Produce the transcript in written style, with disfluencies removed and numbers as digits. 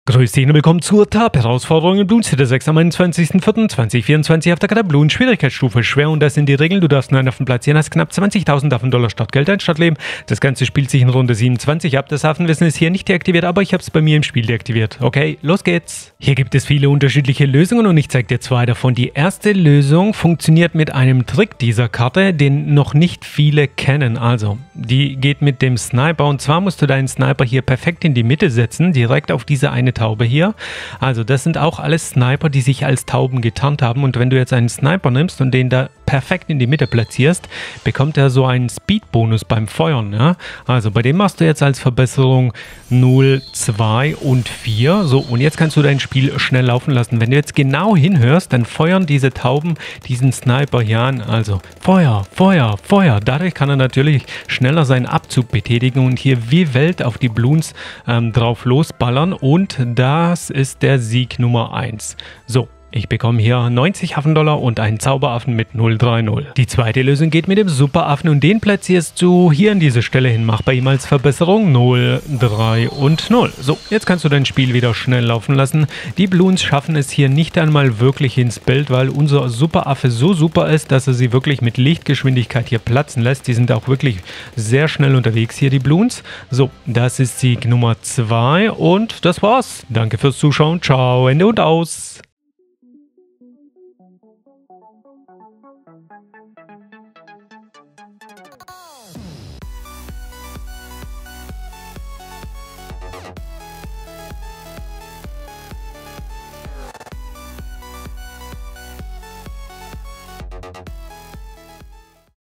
Grüß dich und willkommen zur Tab-Herausforderung in Bloons City 6 am 21.04.2024 auf der Karte Bloons. Schwierigkeitsstufe schwer und das sind die Regeln. Du darfst nur einen Affen platzieren, hast knapp 20.000 Affen-Dollar Startgeld, ein Stadtleben. Das Ganze spielt sich in Runde 27 ab. Das Affenwissen ist hier nicht deaktiviert, aber ich habe es bei mir im Spiel deaktiviert. Okay, los geht's. Hier gibt es viele unterschiedliche Lösungen und ich zeige dir zwei davon. Die erste Lösung funktioniert mit einem Trick dieser Karte, den noch nicht viele kennen. Also, die geht mit dem Sniper und zwar musst du deinen Sniper hier perfekt in die Mitte setzen, direkt auf diese eine Taube hier. Also das sind auch alles Sniper, die sich als Tauben getarnt haben und wenn du jetzt einen Sniper nimmst und den da perfekt in die Mitte platzierst, bekommt er so einen Speed-Bonus beim Feuern. Ja? Also bei dem machst du jetzt als Verbesserung 0, 2 und 4. So, und jetzt kannst du dein Spiel schnell laufen lassen. Wenn du jetzt genau hinhörst, dann feuern diese Tauben diesen Sniper hier an. Also Feuer, Feuer, Feuer. Dadurch kann er natürlich schneller seinen Abzug betätigen und hier wie Welt auf die Bloons drauf losballern und das ist der Sieg Nummer 1. So. Ich bekomme hier 90 Affen-Dollar und einen Zauberaffen mit 030. Die zweite Lösung geht mit dem Superaffen und den platzierst du hier an diese Stelle hin. Mach bei ihm als Verbesserung 0, 3 und 0. So, jetzt kannst du dein Spiel wieder schnell laufen lassen. Die Bloons schaffen es hier nicht einmal wirklich ins Bild, weil unser Superaffe so super ist, dass er sie wirklich mit Lichtgeschwindigkeit hier platzen lässt. Die sind auch wirklich sehr schnell unterwegs hier, die Bloons. So, das ist Sieg Nummer 2 und das war's. Danke fürs Zuschauen. Ciao, Ende und aus.